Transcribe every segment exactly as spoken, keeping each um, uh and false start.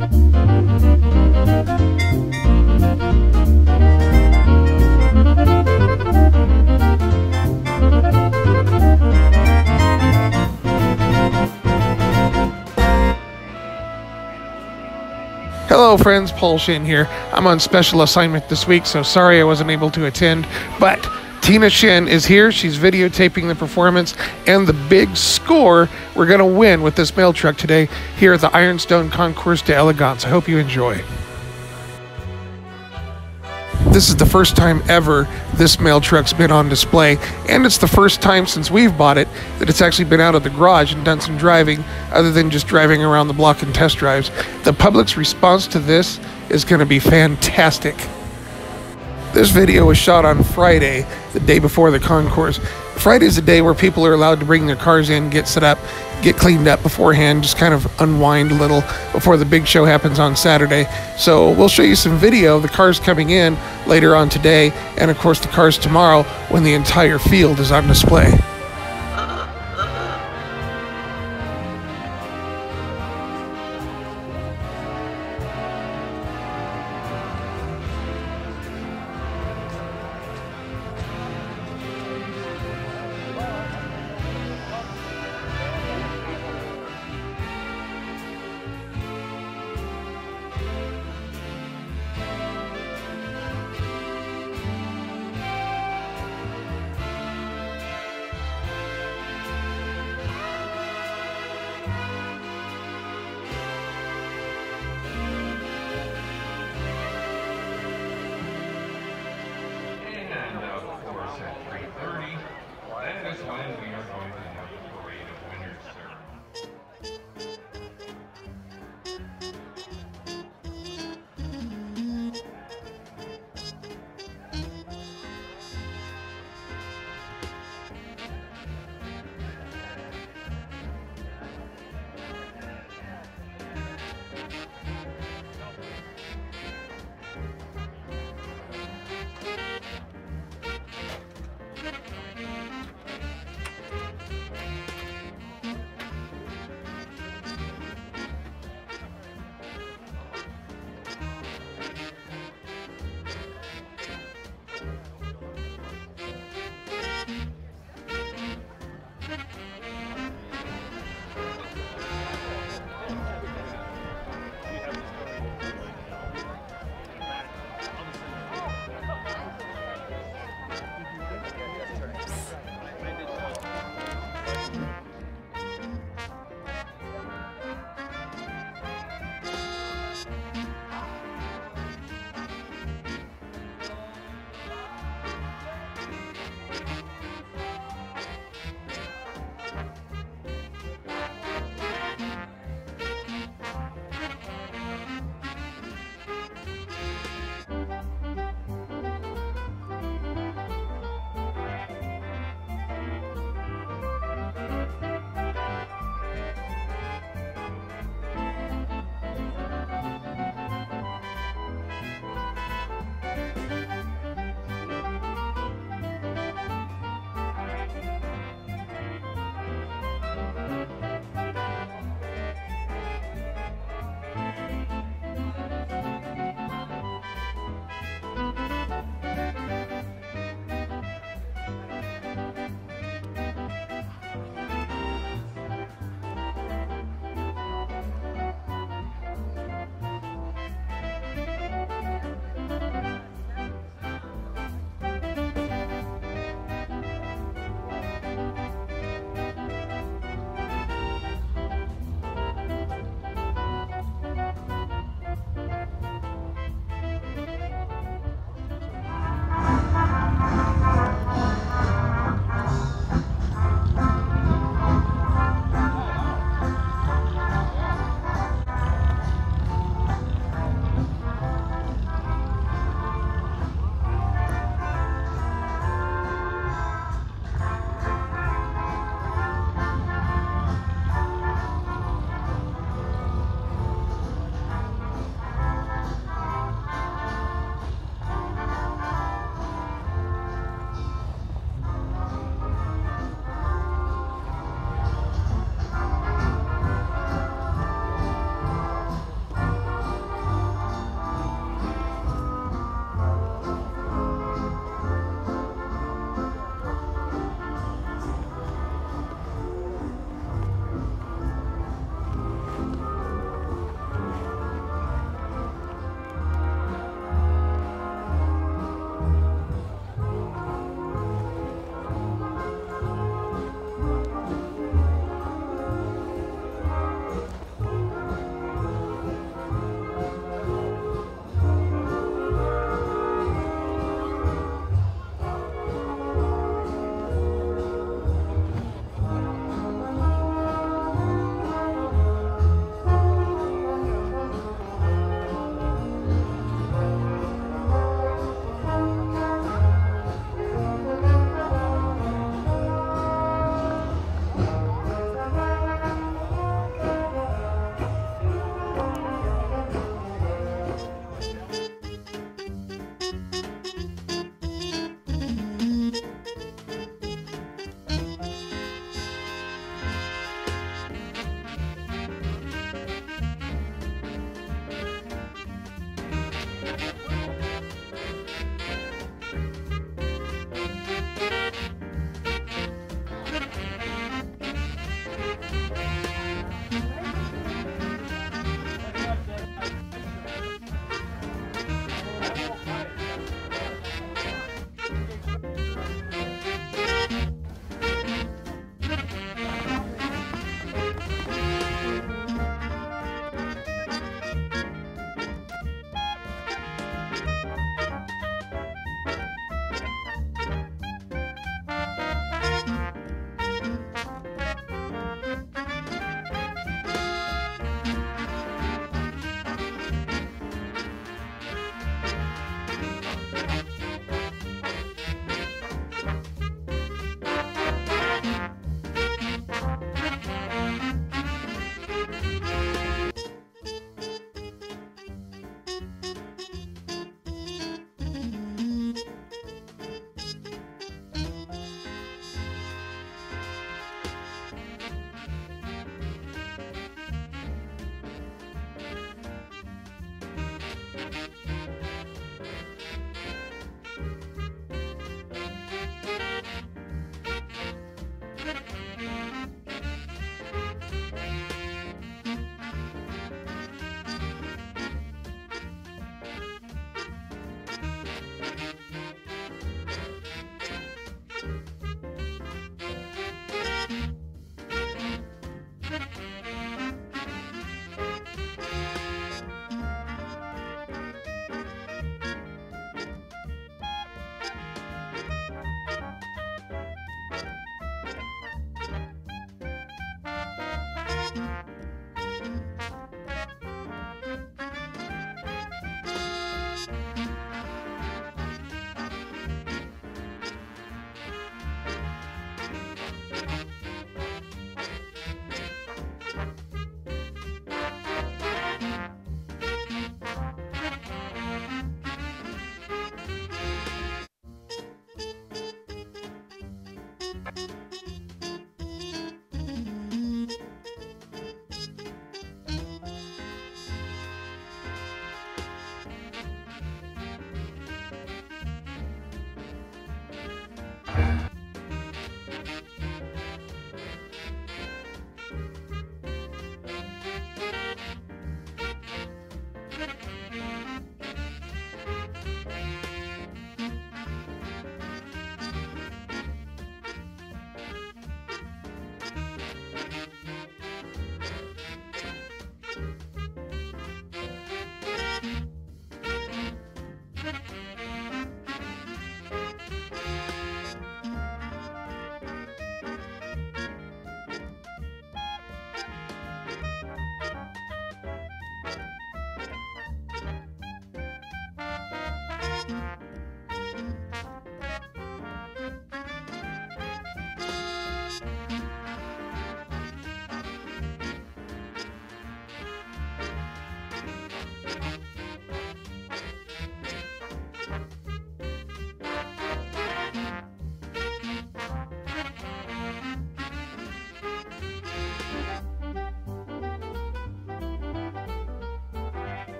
Hello friends, Paul Shin here. I'm on special assignment this week, so sorry I wasn't able to attend, but Tina Shin is here. She's videotaping the performance and the big score we're going to win with this mail truck today here at the Ironstone Concours D Elegance. I hope you enjoy. This is the first time ever this mail truck's been on display, and it's the first time since we've bought it that it's actually been out of the garage and done some driving other than just driving around the block in test drives. The public's response to this is going to be fantastic. This video was shot on Friday, the day before the concours. Friday's the day where people are allowed to bring their cars in, get set up, get cleaned up beforehand, just kind of unwind a little before the big show happens on Saturday. So we'll show you some video of the cars coming in later on today, and of course the cars tomorrow when the entire field is on display.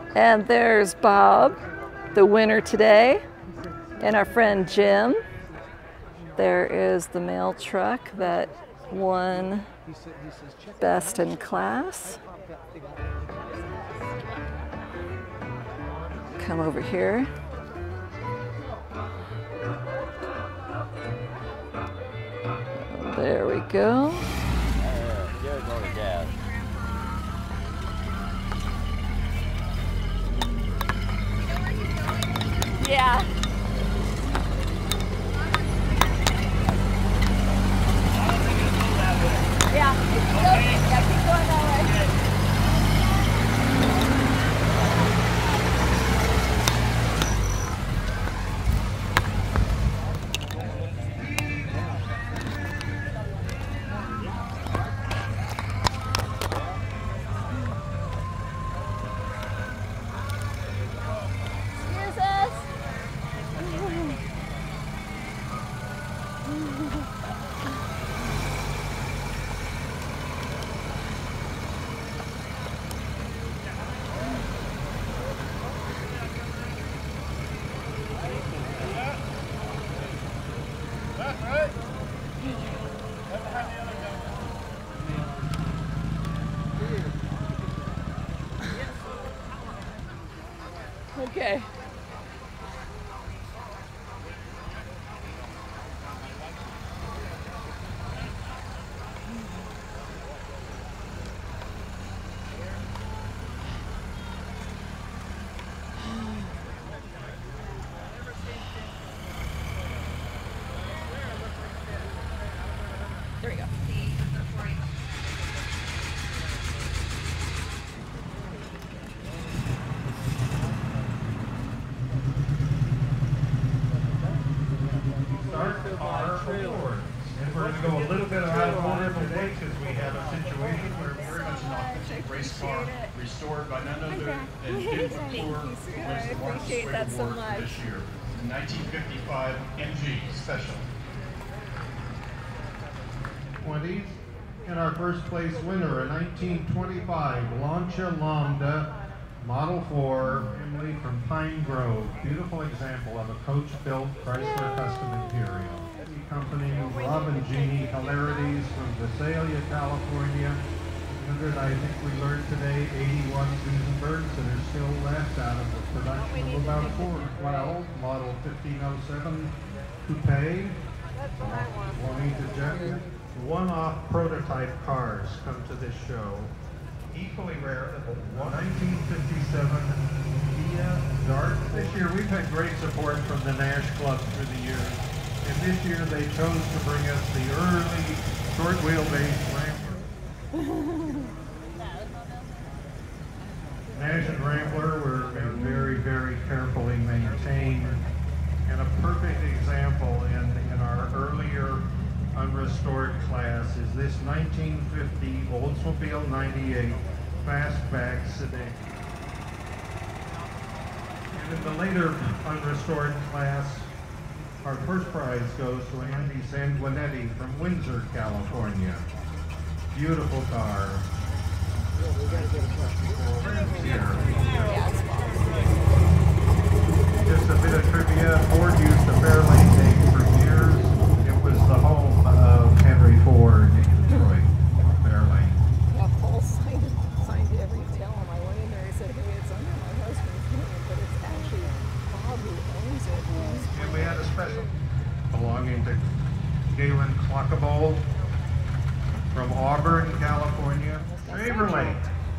And there's Bob, the winner today, and our friend Jim. There is the mail truck that won best in class. Come over here. There we go. Yeah. Yeah, yeah, keep going that way. Excuse us. Okay. There we go. And we're going to go a little bit out of order today because we have a situation where we're going to an authentic race car restored by none other than Concours who wins the largest weight award for this year. nineteen fifty-five M G Special. twenties. And our first place winner, a nineteen twenty-five Lancia Lambda Model four, Emily from Pine Grove. Beautiful example of a coach-built Chrysler Custom Imperial. Company, Rob and Jeannie Hilarities from Visalia, California. one hundred, I think we learned today, eighty-one Duesenbergs that are still left out of the production of about four twelve, model fifteen oh seven Coupe. Juanita Jeff. One-off prototype cars come to this show. Equally rare, nineteen fifty-seven Kia Dart. This year we've had great support from the Nash Club through the years. And this year they chose to bring us the early short wheelbase Rambler. Nash and Rambler were very, very carefully maintained, and a perfect example in, in our earlier unrestored class is this nineteen fifty Oldsmobile ninety-eight fastback sedan. And in the later unrestored class, our first prize goes to Andy Sanguinetti from Windsor, California. Beautiful car. Just a bit of trivia. Ford used the Fairlane name for years. It was the home of Henry Ford in Detroit, Fairlane. Yeah, Paul signed, signed every tell him. I went in there and said, hey, it's under my husband's name, but it's actually Bob who owns it. And we had a special belonging to Galen Clockable from Auburn, California. Chevrolet.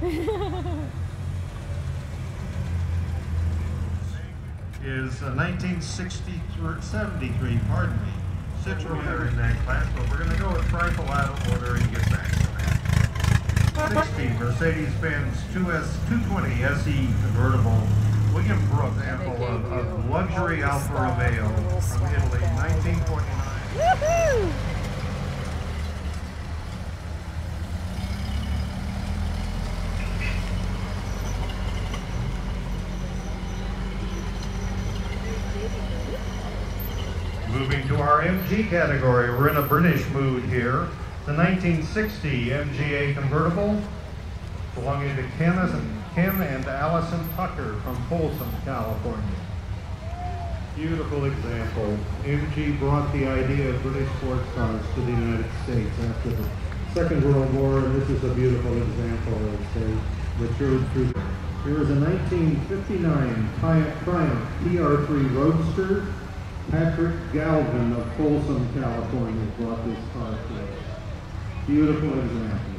Is a nineteen seventy-three, pardon me, Citroen in that class, but we're going to go with rifle out of order and get back to that. sixty Mercedes-Benz two twenty S E convertible. William Brooks, example of, of luxury Alfa Romeo from Italy, nineteen forty-nine. Woohoo! Moving to our M G category, we're in a British mood here. The nineteen sixty M G A convertible, belonging to Ken, Ken and Allison Tucker from Folsom, California. Beautiful example. M G brought the idea of British sports cars to the United States after the Second World War, and this is a beautiful example as they matured through. Here is a nineteen fifty-nine Triumph T R three Roadster. Patrick Galvin of Folsom, California brought this car to us. Beautiful example.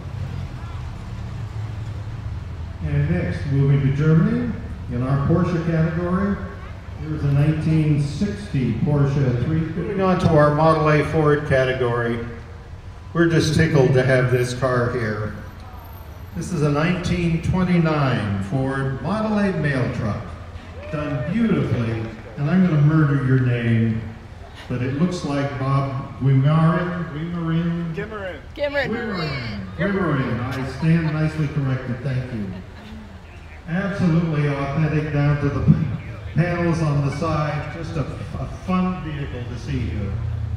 And next, moving to Germany, in our Porsche category, here's a nineteen sixty Porsche three fifty. Moving on to our Model A Ford category, we're just tickled to have this car here. This is a nineteen twenty-nine Ford Model A mail truck, done beautifully, and I'm going to murder your name, but it looks like Bob Guimarin, Guimarin, Gimmerin. Guimarin, Guimarin. I stand nicely corrected, thank you. Absolutely authentic down to the panels on the side, just a, a fun vehicle to see here.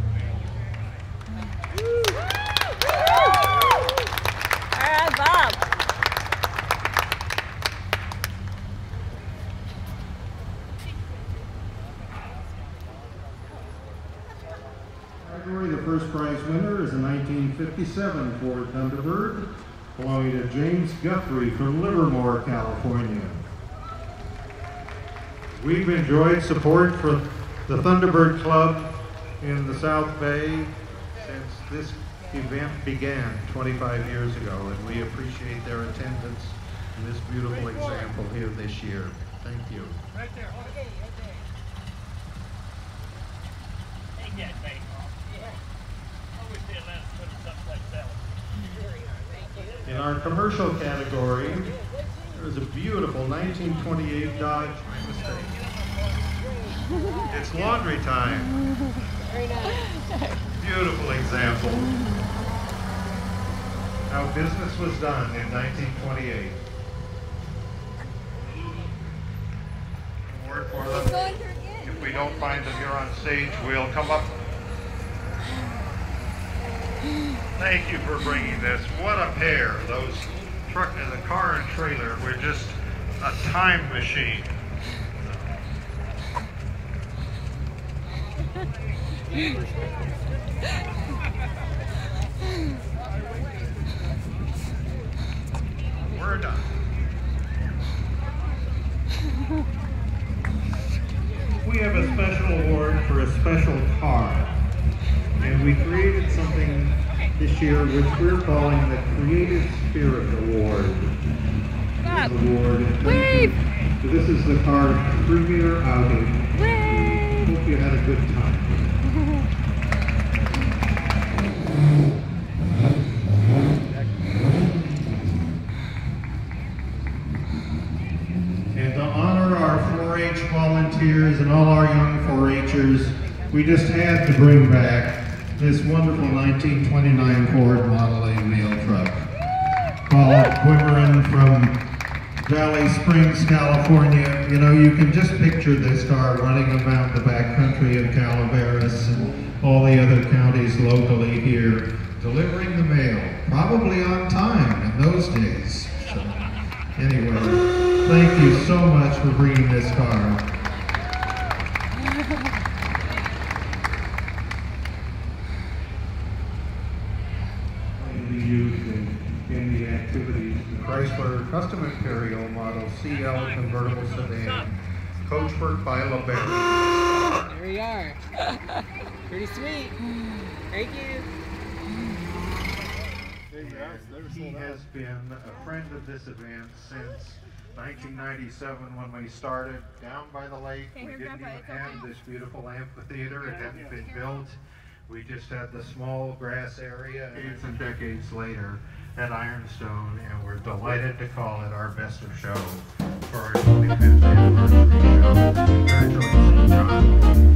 All right, Bob. The first prize winner is a nineteen fifty-seven Ford Thunderbird belonging to James Guthrie from Livermore, California. We've enjoyed support for the Thunderbird Club in the South Bay since this event began twenty-five years ago, and we appreciate their attendance in this beautiful example here this year. Thank you. Right there. Okay, right there. Take that, baby. In our commercial category, there's a beautiful nineteen twenty-eight Dodge. My mistake. It's laundry time. Very nice. Beautiful example. How business was done in nineteen twenty-eight. Word for them. If we don't find them here on stage, we'll come up. Thank you for bringing this. What a pair. Those truck and the car and trailer were just a time machine. We're done. We have a special award for a special car. And we created something this year which we're calling the Creative Spirit Award. This award. Wave! So this is the car's premier outing. Wave! Hope you had a good time. And to honor our four H volunteers and all our young four Hers, we just had to bring back this wonderful nineteen twenty-nine Ford Model A mail truck called Quiverin from Valley Springs, California. You know, you can just picture this car running around the backcountry of Calaveras and all the other counties locally here, delivering the mail, probably on time in those days. So, anyway, thank you so much for bringing this car. Used in, in the activities, the Chrysler Custom Imperial Model C L convertible sedan, coach work by LeBaron. There we are. Pretty sweet. Thank you. He has been a friend of this event since nineteen ninety-seven when we started down by the lake. We didn't even have this beautiful amphitheater. It hadn't been built. We just had the small grass area, decades and decades later at Ironstone, and we're delighted to call it our best of show for our twenty-fifth anniversary show. Congratulations, John.